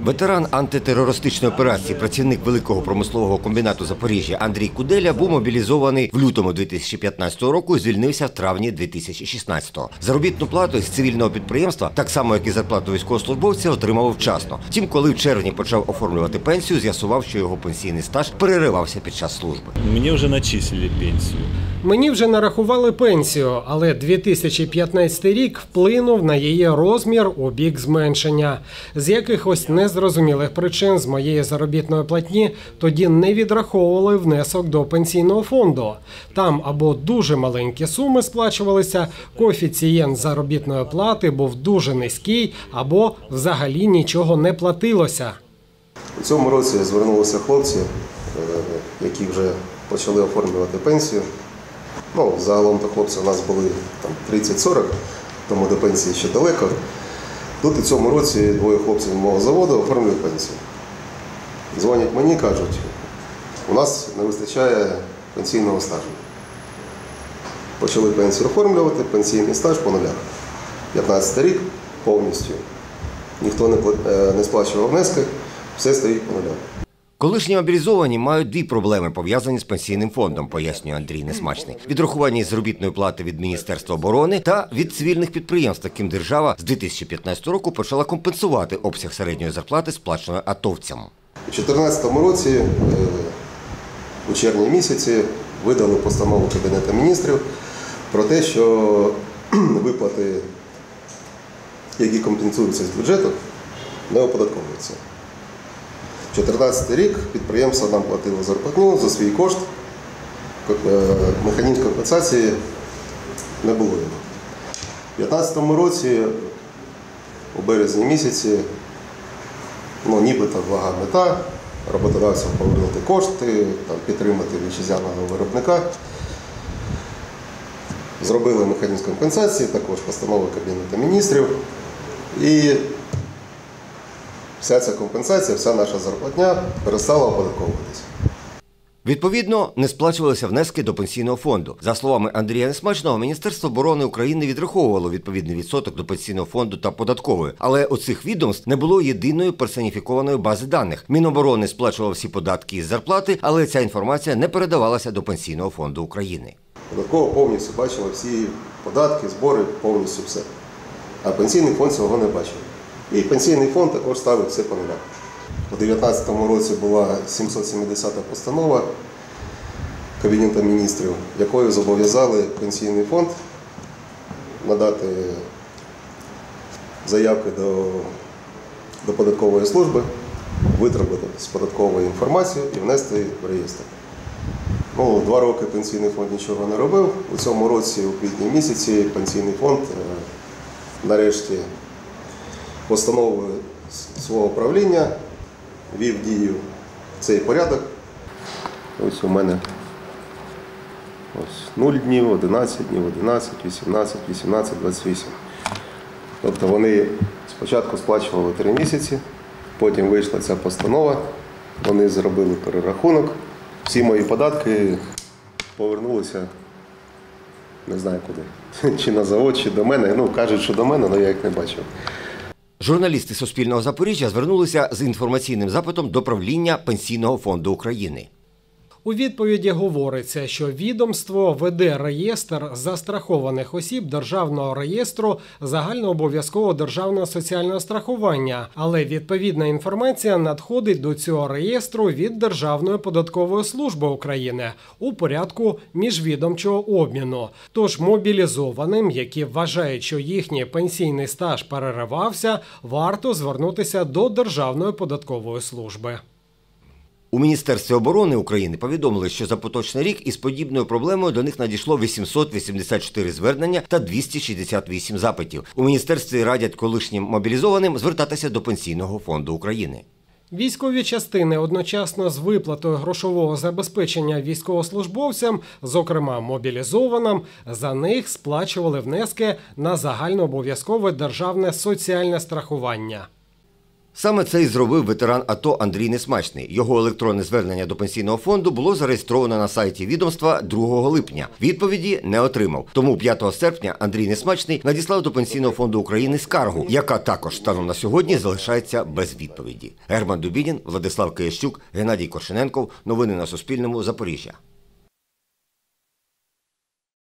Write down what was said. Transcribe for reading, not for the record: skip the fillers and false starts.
Ветеран антитерористичної операції, працівник великого промислового комбінату Запоріжжя Андрій Куделя був мобілізований в лютому 2015 року і звільнився в травні 2016-го. Заробітну плату з цивільного підприємства, так само як і зарплату військовослужбовця, отримав вчасно. Втім, коли в червні почав оформлювати пенсію, з'ясував, що його пенсійний стаж переривався під час служби. Мені вже начислили пенсію. Мені вже нарахували пенсію, але 2015 рік вплинув на її розмір у бік зменшення. З якихось незрозумілих причин з моєї заробітної платні тоді не відраховували внесок до пенсійного фонду. Там або дуже маленькі суми сплачувалися, коефіцієнт заробітної плати був дуже низький, або взагалі нічого не платилося. У цьому році звернулися хлопці, які вже почали оформлювати пенсію. Загалом-то хлопці у нас були 30-40, тому до пенсії ще далеко. Тут у цьому році двоє хлопців мого заводу оформлюють пенсію. Дзвонять мені, кажуть, у нас не вистачає пенсійного стажу. Почали пенсію оформлювати, пенсійний стаж по нулях. 15 рік повністю. Ніхто не сплачував внески, все стоїть по нулях. Колишні мобілізовані мають дві проблеми, пов'язані з пенсійним фондом, пояснює Андрій Несмачний. Відрахування із заробітної плати від Міністерства оборони та від цивільних підприємств, яким держава з 2015 року почала компенсувати обсяг середньої зарплати, сплаченої атовцям. У 2014 році, у червні місяці, видали постанову Кабінету міністрів про те, що виплати, які компенсуються з бюджету, не оподатковуються. 2014 рік підприємство нам платило зарплатню за свій кошт, механізм компенсації не було. У 2015 році, у березні місяці, нібито блага мета, роботодавцям повернути кошти, підтримати вітчизняного виробника. Зробили механізм компенсації, також постанова Кабінету міністрів. І вся ця компенсація, вся наша зарплатня перестала оподатковуватися. Відповідно, не сплачувалися внески до пенсійного фонду. За словами Андрія Несмачного, Міністерство оборони України відраховувало відповідний відсоток до пенсійного фонду та податкової. Але у цих відомств не було єдиної персоніфікованої бази даних. Міноборони сплачував всі податки із зарплати, але ця інформація не передавалася до Пенсійного фонду України. Податково повністю бачила всі податки, збори, повністю все. А Пенсійний фонд цього не бачив. І Пенсійний фонд також ставив все по нулях. У 2019 році була 770-та постанова Кабінету міністрів, якою зобов'язали Пенсійний фонд надати заявки до податкової служби, витребувати з податкової інформацію і внести в реєстр. 2 роки Пенсійний фонд нічого не робив. У цьому році, у квітні місяці, Пенсійний фонд нарешті постановою свого правління ввів в дію цей порядок. Ось у мене 0 днів, 11 днів, 11, 18, 18, 28. Тобто вони спочатку сплачували 3 місяці, потім вийшла ця постанова, вони зробили перерахунок. Всі мої податки повернулися, не знаю куди, чи на завод, чи до мене. Кажуть, що до мене, але я їх не бачив. Журналісти Суспільного Запоріжжя звернулися з інформаційним запитом до правління Пенсійного фонду України. У відповіді говориться, що відомство веде реєстр застрахованих осіб Державного реєстру загальнообов'язкового державного соціального страхування, але відповідна інформація надходить до цього реєстру від Державної податкової служби України у порядку міжвідомчого обміну. Тож мобілізованим, які вважають, що їхній пенсійний стаж переривався, варто звернутися до Державної податкової служби. У Міністерстві оборони України повідомили, що за поточний рік із подібною проблемою до них надійшло 884 звернення та 268 запитів. У міністерстві радять колишнім мобілізованим звертатися до Пенсійного фонду України. Військові частини одночасно з виплатою грошового забезпечення військовослужбовцям, зокрема мобілізованим, за них сплачували внески на загальнообов'язкове державне соціальне страхування. Саме це і зробив ветеран АТО Андрій Несмачний. Його електронне звернення до Пенсійного фонду було зареєстровано на сайті відомства 2 липня. Відповіді не отримав. Тому 5 серпня Андрій Несмачний надіслав до Пенсійного фонду України скаргу, яка також станом на сьогодні залишається без відповіді. Герман Дубінін, Владислав Киящук, Геннадій Коршененков. Новини на Суспільному. Запоріжжя.